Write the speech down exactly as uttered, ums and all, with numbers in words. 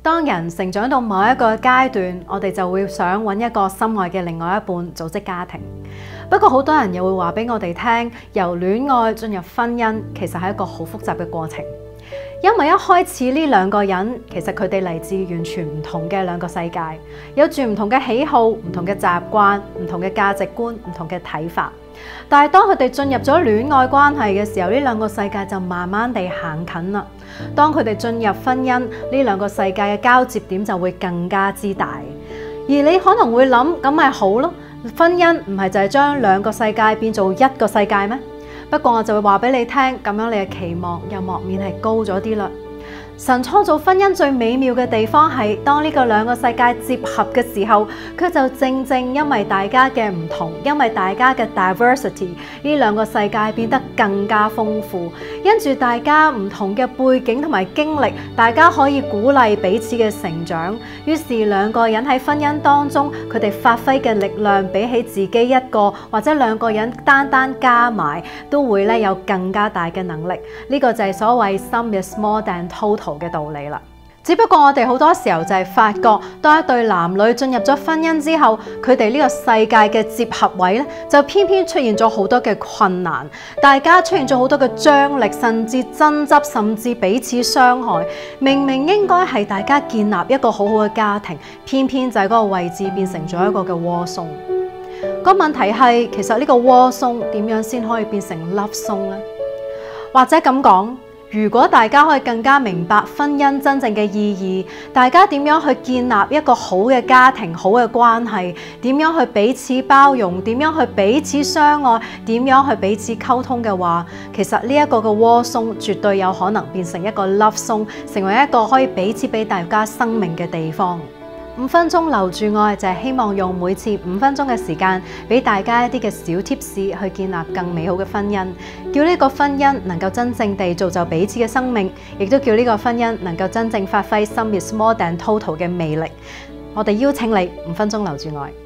當人成長到某一個階段，我哋就會想揾一個心愛嘅另外一半，組織家庭。不過好多人又會話俾我哋聽，由戀愛進入婚姻其實係一個好複雜嘅過程，因為一開始呢兩個人其實佢哋嚟自完全唔同嘅兩個世界，有住唔同嘅喜好、唔同嘅習慣、唔同嘅價值觀、唔同嘅睇法。但係當佢哋進入咗戀愛關係嘅時候，呢兩個世界就慢慢地行近啦。當佢哋進入婚姻，呢兩個世界嘅交接點就會更加之大。而你可能會諗，咁咪好咯？婚姻唔係就係將兩個世界變做一個世界咩？不過我就會話俾你聽，咁樣你嘅期望又莫免係高咗啲啦。神創造婚姻最美妙嘅地方係，當呢個兩個世界接合嘅時候，佢就正正因為大家嘅唔同，因為大家嘅 diversity， 呢兩個世界變得更加豐富。因住大家唔同嘅背景同埋經歷，大家可以鼓勵彼此嘅成長。於是兩個人喺婚姻當中，佢哋發揮嘅力量比起自己一個或者兩個人單單加埋，都會咧有更加大嘅能力。呢、這個就係所謂 sum is more than total嘅道理啦。只不過我哋好多時候就係發覺，當一對男女進入咗婚姻之後，佢哋呢個世界嘅接合位咧，就偏偏出現咗好多嘅困難，大家出現咗好多嘅張力，甚至爭執，甚至彼此傷害。明明應該係大家建立一個好好嘅家庭，偏偏就係嗰個位置變成咗一個嘅窩鬆。個問題係，其實呢個窩鬆點樣先可以變成粒鬆呢？或者咁講，如果大家可以更加明白婚姻真正嘅意義，大家點樣去建立一個好嘅家庭、好嘅關係，點樣去彼此包容，點樣去彼此相愛，點樣去彼此溝通嘅話，其實呢一個嘅窩鬆絕對有可能變成一個粒鬆，成為一個可以彼此俾大家生命嘅地方。五分鐘留住愛就係希望用每次五分鐘嘅時間，俾大家一啲嘅小貼士去建立更美好嘅婚姻，叫呢個婚姻能夠真正地造就彼此嘅生命，亦都叫呢個婚姻能夠真正發揮 Sum is more than total 嘅魅力。我哋邀請你五分鐘留住愛。